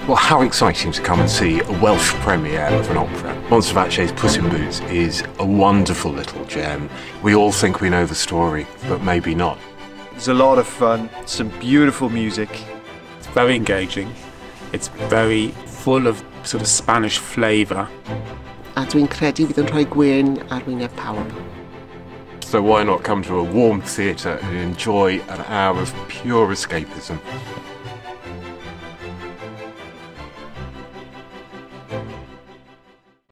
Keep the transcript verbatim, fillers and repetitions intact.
Well, how exciting to come and see a Welsh premiere of an opera. Montsalvatge's Puss in Boots is a wonderful little gem. We all think we know the story, but maybe not. It's a lot of fun, some beautiful music. It's very engaging. It's very full of sort of Spanish flavour. A dwi'n credu fydd yn rhoi gwyn ar wyneb pawb. So why not come to a warm theatre and enjoy an hour of pure escapism?